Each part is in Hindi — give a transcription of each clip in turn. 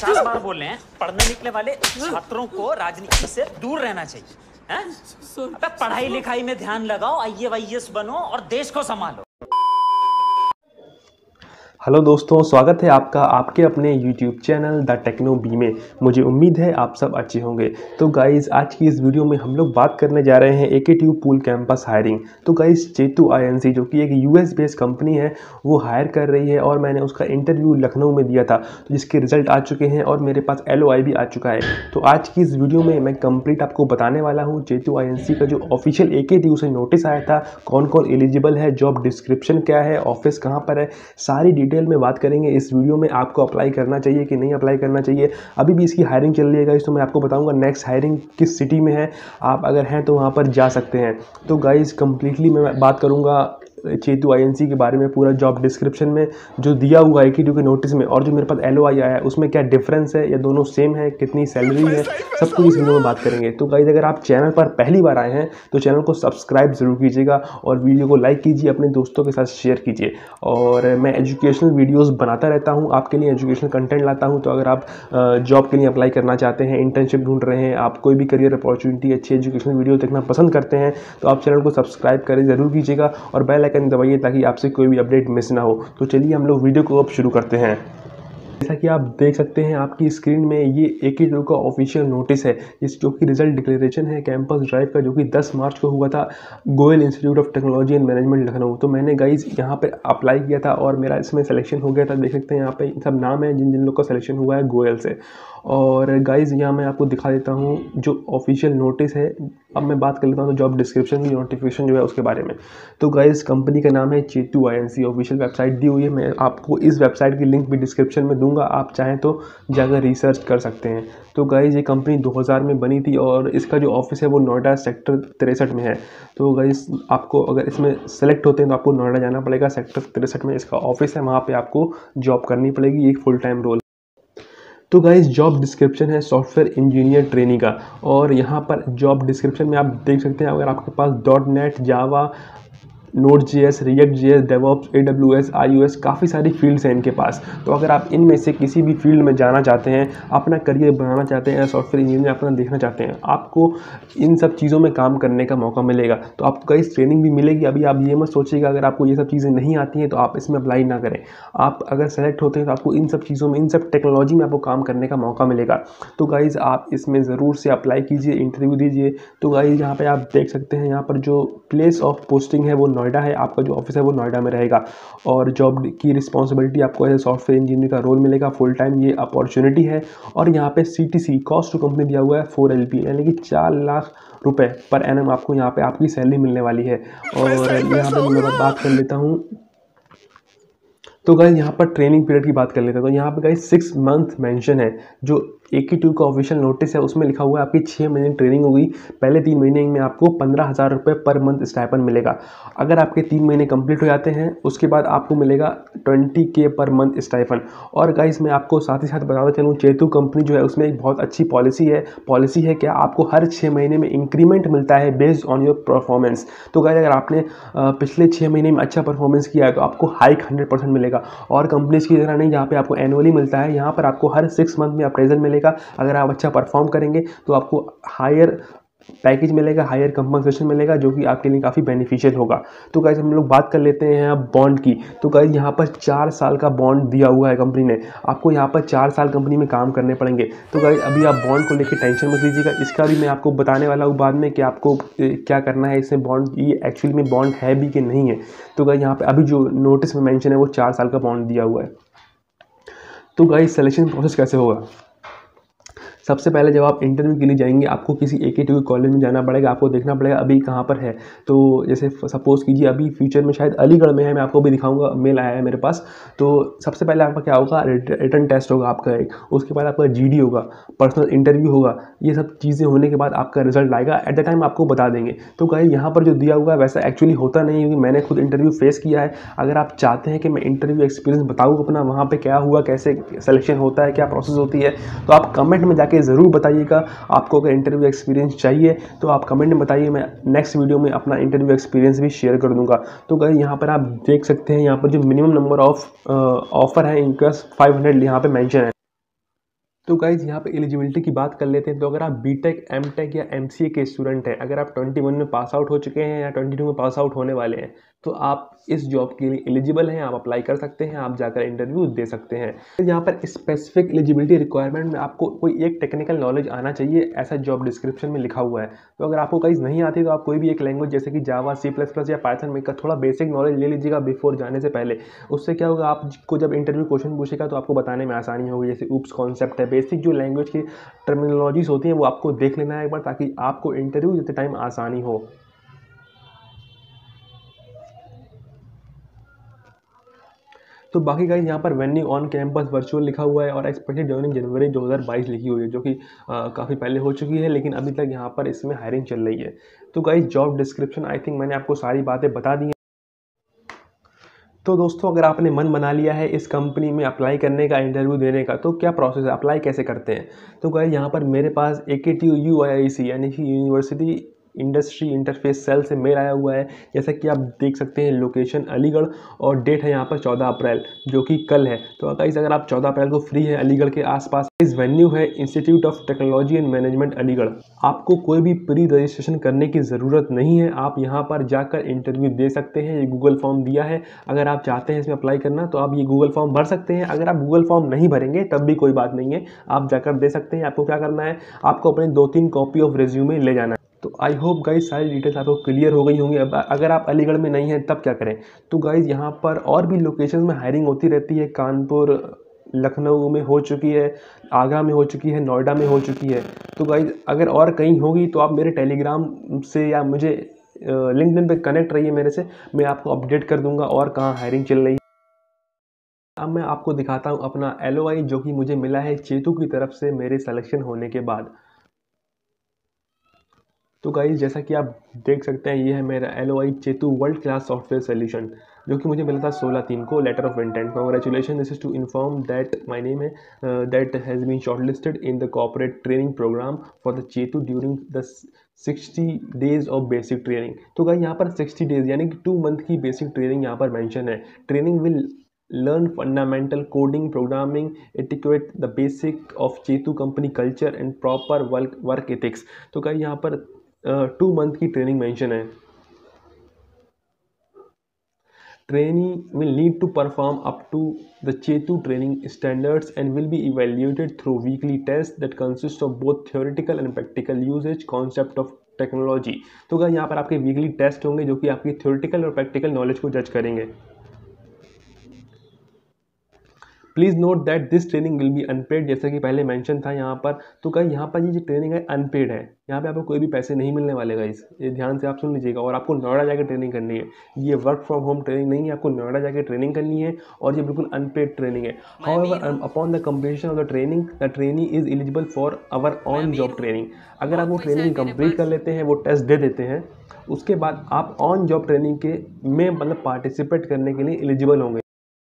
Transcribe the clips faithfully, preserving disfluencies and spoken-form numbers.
पचास बार बोल रहे हैं पढ़ने निकले वाले छात्रों को राजनीति से दूर रहना चाहिए हैं? अबे पढ़ाई लिखाई में ध्यान लगाओ, आई ए वाई एस बनो और देश को संभालो। हेलो दोस्तों, स्वागत है आपका आपके अपने YouTube channel the Techno B में। मुझे उम्मीद है आप सब अच्छे होंगे। तो गाइज़, आज की इस वीडियो में हम लोग बात करने जा रहे हैं A K T U pool campus hiring. तो guys, Chetu I N C जो कि एक यूएस बेस्ड कंपनी है वो हायर कर रही है और मैंने उसका इंटरव्यू लखनऊ में दिया था, तो जिसके रिजल्ट आ चुके हैं और मेरे पास एल ओ आई भी आ चुका है। तो आज की इस वीडियो में मैं कंप्लीट आपको बताने वाला हूँ चेतु आई एन सी का जो official A K T you से नोटिस आया था, कौन कौन एलिजिबल है, जॉब डिस्क्रिप्शन क्या है, ऑफिस कहाँ पर है, सारी डिटेल में बात करेंगे इस वीडियो में। आपको अप्लाई करना चाहिए कि नहीं अप्लाई करना चाहिए, अभी भी इसकी हायरिंग चल रही है गाइस, तो मैं आपको बताऊंगा नेक्स्ट हायरिंग किस सिटी में है। आप अगर हैं तो वहाँ पर जा सकते हैं। तो गाइस, कंप्लीटली मैं बात करूँगा चेतु आई एन सी के बारे में। पूरा जॉब डिस्क्रिप्शन में जो दिया हुआ है ए के टी यू के नोटिस में और जो मेरे पास एल ओ आई आया है उसमें क्या डिफरेंस है या दोनों सेम है, कितनी सैलरी है, सब कुछ इस वीडियो में बात करेंगे। तो गाइस, अगर आप चैनल पर पहली बार आए हैं तो चैनल को सब्सक्राइब जरूर कीजिएगा और वीडियो को लाइक कीजिए, अपने दोस्तों के साथ शेयर कीजिए। और मैं एजुकेशनल वीडियोस बनाता रहता हूं, आपके लिए एजुकेशनल कंटेंट लाता हूं। तो अगर आप जॉब के लिए अप्लाई करना चाहते हैं, इंटर्नशिप ढूंढ रहे हैं, आप कोई भी करियर अपॉर्चुनिटी, अच्छी एजुकेशनल वीडियो देखना पसंद करते हैं, तो आप चैनल को सब्सक्राइब करें जरूर कीजिएगा और बेल आइकन दबाइए ताकि आपसे कोई भी अपडेट मिस ना हो। तो चलिए हम लोग वीडियो को अब शुरू करते हैं। जैसा कि आप देख सकते हैं आपकी स्क्रीन में, ये ए के टी यू का ऑफिशियल नोटिस है, इस जो कि रिजल्ट डिक्लेरेशन है कैंपस ड्राइव का, जो कि दस मार्च को हुआ था Goyal institute of technology and management Lucknow. तो मैंने गाइज यहाँ पे अप्लाई किया था और मेरा इसमें सिलेक्शन हो गया था। देख सकते हैं यहाँ पे सब नाम है जिन जिन लोग का सिलेक्शन हुआ है गोयल से। और गाइज यहाँ मैं आपको दिखा देता हूँ जो ऑफिशियल नोटिस है। अब मैं बात कर लेता हूँ जॉब डिस्क्रिप्शन की नोटिफिकेशन जो है उसके बारे में। तो गाइज, कंपनी का नाम है Chetu I N C, official website दी हुई है। मैं आपको इस वेबसाइट की लिंक भी डिस्क्रिप्शन में दूंगा, आप चाहें तो जाकर रिसर्च कर सकते हैं। तो गाइज, ये कंपनी दो हज़ार में बनी थी और इसका जो ऑफिस है वो नोएडा सेक्टर तिरसठ में है। तो गाइज, आपको अगर इसमें सेलेक्ट होते हैं तो आपको नोएडा जाना पड़ेगा, सेक्टर तिरसठ में इसका ऑफिस है, वहाँ पर आपको जॉब करनी पड़ेगी, एक फुल टाइम रोल। तो गाइस, जॉब डिस्क्रिप्शन है सॉफ्टवेयर इंजीनियर ट्रेनी का और यहाँ पर जॉब डिस्क्रिप्शन में आप देख सकते हैं अगर आपके पास dot net, Java, Node J S, React J S, DevOps, A W S, I O S, काफ़ी सारी फील्ड्स हैं इनके पास। तो अगर आप इनमें से किसी भी फील्ड में जाना चाहते हैं, अपना करियर बनाना चाहते हैं, सॉफ्टवेयर इंजीनियर अपना देखना चाहते हैं, आपको इन सब चीज़ों में काम करने का मौका मिलेगा। तो आपको कई ट्रेनिंग भी मिलेगी। अभी आप ये मत सोचिएगा अगर आपको ये सब चीज़ें नहीं आती हैं तो आप इसमें अप्लाई ना करें। आप अगर सेलेक्ट होते हैं तो आपको इन सब चीज़ों में, इन सब टेक्नोलॉजी में आपको काम करने का मौका मिलेगा। तो गाइज़, आप इसमें ज़रूर से अप्लाई कीजिए, इंटरव्यू दीजिए। तो गाइज़, यहाँ पर आप देख सकते हैं यहाँ पर जो प्लेस ऑफ पोस्टिंग है वो नोएडा है, आपका जो ऑफिस है वो नोएडा में रहेगा और जॉब की रिस्पॉन्सिबिलिटी आपको एज सॉफ्टवेयर इंजीनियर का रोल मिलेगा, फुल टाइम ये अपॉर्चुनिटी है। और यहाँ पे C T C cost to company दिया हुआ है फोर एल पी, यानी कि चार लाख रुपए पर एनम आपको यहाँ पे आपकी सैलरी मिलने वाली है। और यहाँ पे मैं बात कर लेता हूँ तो गाइस, यहाँ पर ट्रेनिंग पीरियड की बात कर लेते हैं। तो यहाँ पे गाइस सिक्स मंथ मेंशन है। जो ए के टी यू का ऑफिशियल नोटिस है उसमें लिखा हुआ है आपकी छः महीने ट्रेनिंग होगी। पहले तीन महीने में आपको पंद्रह हज़ार रुपये पर मंथ स्टाइपन मिलेगा। अगर आपके तीन महीने कंप्लीट हो जाते हैं उसके बाद आपको मिलेगा ट्वेंटी के पर मंथ स्टाइपन। और गाइस, मैं आपको साथ ही साथ बताता चलूँ, चेतु कंपनी जो है उसमें एक बहुत अच्छी पॉलिसी है। पॉलिसी है क्या, आपको हर छः महीने में इंक्रीमेंट मिलता है बेस्ड ऑन योर परफॉर्मेंस। तो गाइस, अगर आपने पिछले छः महीने में अच्छा परफॉर्मेंस किया है तो आपको हाइक हंड्रेड परसेंट मिलेगा। और कंपनीज की तरह नहीं जहाँ पे आपको एनुअली मिलता है, यहाँ पर आपको हर सिक्स मंथ में अप्रेजल मिलेगा। अगर आप अच्छा परफॉर्म करेंगे तो आपको हायर पैकेज मिलेगा, हायर कंपनसेशन मिलेगा, जो कि आपके लिए काफ़ी बेनिफिशियल होगा। तो गाइस, हम लोग बात कर लेते हैं अब बॉन्ड की। तो गाइस, यहाँ पर चार साल का बॉन्ड दिया हुआ है कंपनी ने, आपको यहाँ पर चार साल कंपनी में काम करने पड़ेंगे। तो गाइस, अभी आप बॉन्ड को लेकर टेंशन मत लीजिएगा, इसका भी मैं आपको बताने वाला हूँ बाद में कि आपको क्या करना है इसमें। बॉन्ड ये एक्चुअली में बॉन्ड है भी कि नहीं है। तो गाइस, यहाँ पर अभी जो नोटिस में मैंशन है वो चार साल का बॉन्ड दिया हुआ है। तो गाइस, सिलेक्शन प्रोसेस कैसे होगा? सबसे पहले जब आप इंटरव्यू के लिए जाएंगे आपको किसी ए के टी यू कॉलेज में जाना पड़ेगा, आपको देखना पड़ेगा अभी कहाँ पर है। तो जैसे सपोज कीजिए अभी फ्यूचर में शायद अलीगढ़ में है, मैं आपको भी दिखाऊंगा, मेल आया है मेरे पास। तो सबसे पहले आपका क्या होगा, रिटन टेस्ट होगा आपका एक, उसके बाद आपका जी डी होगा, पर्सनल इंटरव्यू होगा। ये सब चीज़ें होने के बाद आपका रिजल्ट आएगा, एट द टाइम आपको बता देंगे। तो गाइस, यहाँ पर जो दिया हुआ है वैसा एक्चुअली होता नहीं है, क्योंकि मैंने खुद इंटरव्यू फेस किया है। अगर आप चाहते हैं कि मैं इंटरव्यू एक्सपीरियंस बताऊँ अपना, वहाँ पर क्या हुआ, कैसे सिलेक्शन होता है, क्या प्रोसेस होती है, तो आप कमेंट में जाके ज़रूर बताइएगा। आपको अगर इंटरव्यू एक्सपीरियंस चाहिए तो आप कमेंट में बताइए, मैं नेक्स्ट वीडियो में अपना इंटरव्यू एक्सपीरियंस भी शेयर कर दूंगा। तो गाइस, यहाँ पर आप देख सकते हैं यहाँ पर जो मिनिमम नंबर ऑफ ऑफर है इनका फाइव हंड्रेड यहाँ पे मेंशन है। तो गाइज़ यहाँ पे एलिजिबिलिटी की बात कर लेते हैं। तो अगर आप बीटेक, एमटेक या एमसीए के स्टूडेंट हैं, अगर आप इक्कीस में पास आउट हो चुके हैं या बाईस में पास आउट होने वाले हैं, तो आप इस जॉब के लिए एलिजिबल हैं, आप अप्लाई कर सकते हैं, आप जाकर इंटरव्यू दे सकते हैं। तो यहाँ पर स्पेसिफिक एलिजिबिलिटी रिक्वायरमेंट में आपको कोई एक टेक्निकल नॉलेज आना चाहिए, ऐसा जॉब डिस्क्रिप्शन में लिखा हुआ है। तो अगर आपको गाइज़ नहीं आती तो आप कोई भी एक लैंग्वेज जैसे कि जावा, सी प्लस प्लस या पाइथन में का थोड़ा बेसिक नॉलेज ले लीजिएगा बिफोर जाने से पहले। उससे क्या होगा, आपको जब इंटरव्यू क्वेश्चन पूछेगा तो आपको बताने में आसानी होगी। जैसे ऊप्स कॉन्सेप्ट है, बेसिक जो लैंग्वेज की टर्मिनोलॉजीज होती हैं वो आपको देख लेना है एक बार, ताकि आपको इंटरव्यू देते टाइम आसानी हो। तो बाकी गाइस यहाँ पर वेन्यू ऑन कैंपस वर्चुअल लिखा हुआ है और एक्सपेक्टेड जॉइनिंग जनवरी दो हज़ार बाईस लिखी हुई है, जो कि काफ़ी पहले हो चुकी है, लेकिन अभी तक यहाँ पर इसमें हायरिंग चल रही है। तो guys job description I think मैंने आपको सारी बातें बता दी हैं। तो दोस्तों अगर आपने मन बना लिया है इस कंपनी में अप्लाई करने का, इंटरव्यू देने का, तो क्या प्रोसेस है, अप्लाई कैसे करते हैं। तो गाइस यहाँ पर मेरे पास A K T U U I I C यानी कि यूनिवर्सिटी इंडस्ट्री इंटरफेस सेल से मेल आया हुआ है। जैसा कि आप देख सकते हैं लोकेशन अलीगढ़ और डेट है यहाँ पर चौदह अप्रैल, जो कि कल है। तो गाइस अगर आप चौदह अप्रैल को फ्री है अलीगढ़ के आसपास, इस वेन्यू है institute of technology and management Aligarh. आपको कोई भी प्री रजिस्ट्रेशन करने की ज़रूरत नहीं है, आप यहाँ पर जाकर इंटरव्यू दे सकते हैं। ये गूगल फॉर्म दिया है, अगर आप चाहते हैं इसमें अप्लाई करना तो आप ये गूगल फॉर्म भर सकते हैं। अगर आप गूगल फॉर्म नहीं भरेंगे तब भी कोई बात नहीं है, आप जाकर दे सकते हैं। आपको क्या करना है, आपको अपने दो तीन कॉपी ऑफ रिज्यूमे ले जाना है। तो आई होप गाइज सारी डिटेल्स आपको क्लियर हो गई होंगी। अब अगर आप अलीगढ़ में नहीं हैं तब क्या करें। तो गाइज यहाँ पर और भी लोकेशन में हायरिंग होती रहती है। कानपुर, लखनऊ में हो चुकी है, आगरा में हो चुकी है, नोएडा में हो चुकी है। तो गाइज अगर और कहीं होगी तो आप मेरे टेलीग्राम से या मुझे लिंक्डइन पे कनेक्ट रहिए मेरे से, मैं आपको अपडेट कर दूंगा और कहाँ हायरिंग चल रही है। अब मैं आपको दिखाता हूँ अपना एल ओ आई जो कि मुझे मिला है चेतू की तरफ से मेरे सिलेक्शन होने के बाद। तो गाइस जैसा कि आप देख सकते हैं, ये है मेरा L O I Chetu world class software solution, जो कि मुझे मिला था सोलह तीन को, letter of intent. Congratulation, this is to inform that my name है that has been shortlisted in the corporate training program for the Chetu during the sixty days of basic training. तो गाइस यहाँ पर सिक्सटी डेज यानी कि टू मंथ की बेसिक ट्रेनिंग यहाँ पर मैंशन है। Training will learn fundamental coding, programming, etiquette, the basic of Chetu company culture and proper work work ethics। तो गाइस यहाँ पर टू मंथ की ट्रेनिंग मेंशन है। Trainee will need to perform up to the Chetu training standards and will be evaluated through weekly tests that consist of both theoretical and practical usage concept of technology. तो गाइस यहाँ पर आपके वीकली टेस्ट होंगे जो कि आपकी थ्योरेटिकल और प्रैक्टिकल नॉलेज को जज करेंगे। Please note that this training will be unpaid, जैसा कि पहले मेंशन था यहाँ पर। तो गाइस यहाँ पर ये जो ट्रेनिंग है अनपेड है, यहाँ पे आपको कोई भी पैसे नहीं मिलने वाले गाइस, ये ध्यान से आप सुन लीजिएगा। और आपको नोएडा जाकर ट्रेनिंग करनी है, ये वर्क फ्रॉम होम ट्रेनिंग नहीं है, आपको नोएडा जाकर ट्रेनिंग करनी है और ये बिल्कुल अनपेड ट्रेनिंग है। However upon the completion of the training the trainee is eligible for our on job training. अगर आप वो ट्रेनिंग कंप्लीट कर लेते हैं, वो टेस्ट दे देते हैं, उसके बाद आप ऑन जॉब ट्रेनिंग के में मतलब पार्टिसिपेट करने के लिए एलिजिबल होंगे।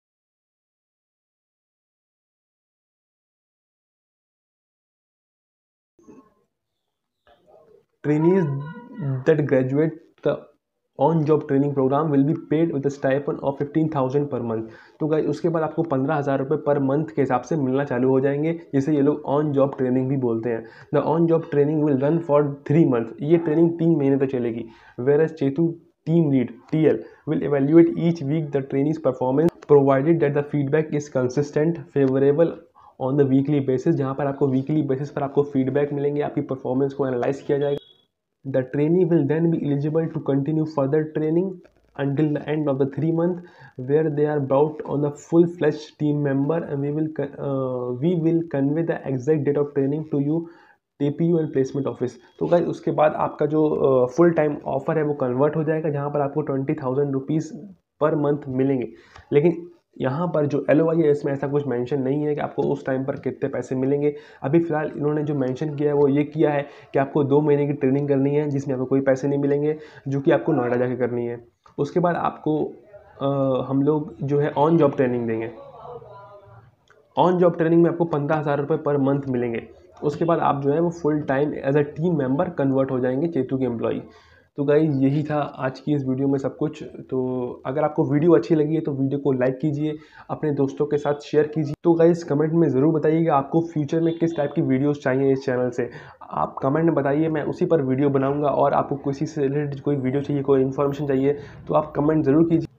Trainees that graduate the on-job training program will be paid with a stipend of fifteen thousand per month। तो गाइस उसके बाद आपको पंद्रह हज़ार रुपये पर मंथ के हिसाब से मिलना चालू हो जाएंगे, जिसे ये लोग ऑन जॉब ट्रेनिंग भी बोलते हैं। The on job training will run for three month, ये ट्रेनिंग तीन महीने तक चलेगी। Where as Chetu team lead T L will evaluate each week the trainee's performance provided that the feedback is consistent favorable on the weekly basis। जहाँ पर आपको वीकली बेसिस पर आपको फीडबैक मिलेंगे, आपकी परफॉर्मेंस को एनालाइज किया जाएगा। The trainee will then be eligible to continue further training until the end of the three month, where they are brought on the full-fledged team member, and we will uh, we will convey the exact date of training to you T P U and placement office. तो गाइस उसके बाद आपका जो फुल टाइम ऑफर है वो कन्वर्ट हो जाएगा, जहाँ पर आपको twenty thousand rupees per month मिलेंगे। लेकिन यहाँ पर जो एल ओ आई है इसमें ऐसा कुछ मेंशन नहीं है कि आपको उस टाइम पर कितने पैसे मिलेंगे। अभी फ़िलहाल इन्होंने जो मेंशन किया है वो ये किया है कि आपको दो महीने की ट्रेनिंग करनी है, जिसमें आपको कोई पैसे नहीं मिलेंगे, जो कि आपको नोएडा जाके करनी है। उसके बाद आपको आ, हम लोग जो है ऑन जॉब ट्रेनिंग देंगे। ऑन जॉब ट्रेनिंग में आपको पंद्रह हज़ार रुपये पर मंथ मिलेंगे। उसके बाद आप जो है वो full time as a team member convert हो जाएंगे चेतू के एम्प्लॉई। तो गाइस यही था आज की इस वीडियो में सब कुछ। तो अगर आपको वीडियो अच्छी लगी है तो वीडियो को लाइक कीजिए, अपने दोस्तों के साथ शेयर कीजिए। तो गाइस कमेंट में ज़रूर बताइएगा आपको फ्यूचर में किस टाइप की वीडियोस चाहिए इस चैनल से। आप कमेंट में बताइए, मैं उसी पर वीडियो बनाऊंगा। और आपको किसी से रिलेटेड कोई वीडियो चाहिए, कोई इन्फॉर्मेशन चाहिए तो आप कमेंट ज़रूर कीजिए।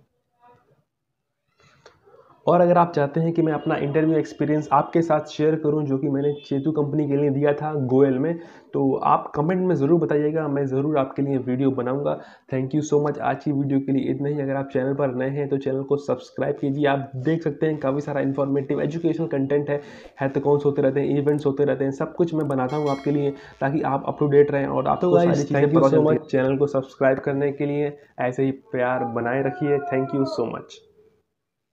और अगर आप चाहते हैं कि मैं अपना इंटरव्यू एक्सपीरियंस आपके साथ शेयर करूं, जो कि मैंने चेतु कंपनी के लिए दिया था गोयल में, तो आप कमेंट में ज़रूर बताइएगा, मैं ज़रूर आपके लिए वीडियो बनाऊंगा। Thank you so much. आज की वीडियो के लिए इतना ही। अगर आप चैनल पर नए हैं तो चैनल को सब्सक्राइब कीजिए। आप देख सकते हैं काफ़ी सारा इन्फॉर्मेटिव एजुकेशनल कंटेंट है, हैकाथॉन्स होते रहते हैं, इवेंट्स होते रहते हैं, सब कुछ मैं बनाता हूँ आपके लिए, ताकि आप अप टू डेट रहें और आपको सारी चीज़ें पता चलती हैं। चैनल को सब्सक्राइब करने के लिए ऐसे ही प्यार बनाए रखिए। Thank you so much.